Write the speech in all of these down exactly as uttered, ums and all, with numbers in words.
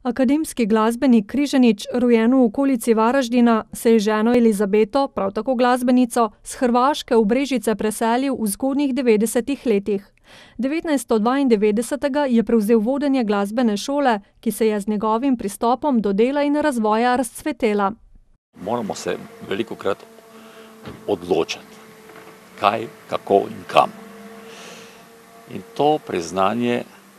Akademski glasbenik Križanič, rojen v okolici Varaždina, se je ženo Elizabeto, prav tako glasbenico, s Hrvaške v Brežice preselil v zgodnjih devetdesetih letih. devetnajststo dvaindevetdesetega je prevzel vodenje glasbene šole, ki se je z njegovim pristopom do dela in razvoja razcvetela. Moramo se velikokrat odločiti, kaj, kako in kam. In to priznanje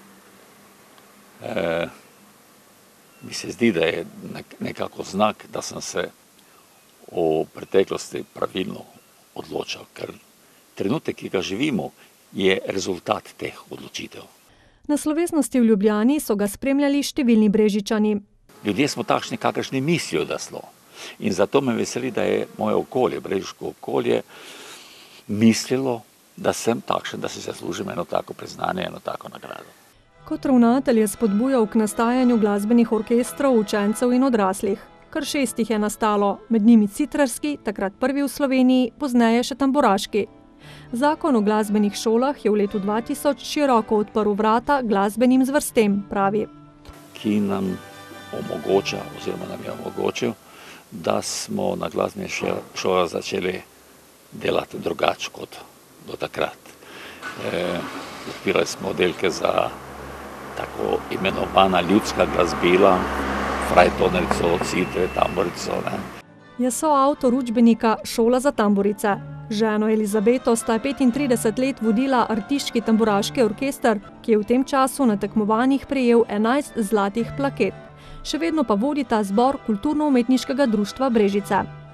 eh, mi se zdi, da je nekako znak, da sem se v preteklosti pravilno odločil, ker trenutek, ki ga živimo, je rezultat teh odločitev. Na slovesnosti v Ljubljani so ga spremljali številni Brežičani. Ljudje smo takšni, kakršni mislijo, da smo. In zato me veseli, da je moje okolje, brežiško okolje, mislilo, da sem takšen, da si zaslužim eno tako priznanje, eno tako nagrado. Kot ravnatelj je spodbujal k nastajanju glasbenih orkestrov, učencev in odraslih. Kar šest jih je nastalo, med njimi citrarski, takrat prvi v Sloveniji, pozneje še tamburaški. Zakon o glasbenih šolah je v letu dva tisoč široko odprl vrata glasbenim zvrstem, pravi. Ki nam omogoča, oziroma nam je omogočil, da smo na glasbenih šolah začeli delati drugače kot do takrat. E, odpirali smo oddelke za tako imenovana ljudska glasbila, frajtonerico, citre, tamburico. Ne. Je soavtor učbenika Šola za tamburice. Ženo Elizabeto sta petintrideset let vodila Artiški tamburaški orkester, ki je v tem času na tekmovanjih prejel enajst zlatih plaket. Še vedno pa vodita zbor Kulturno-umetniškega društva Brežice.